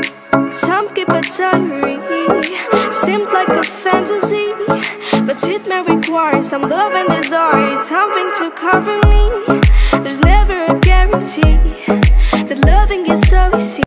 Some keep a diary, seems like a fantasy, but it may require some love and desire, something to cover me.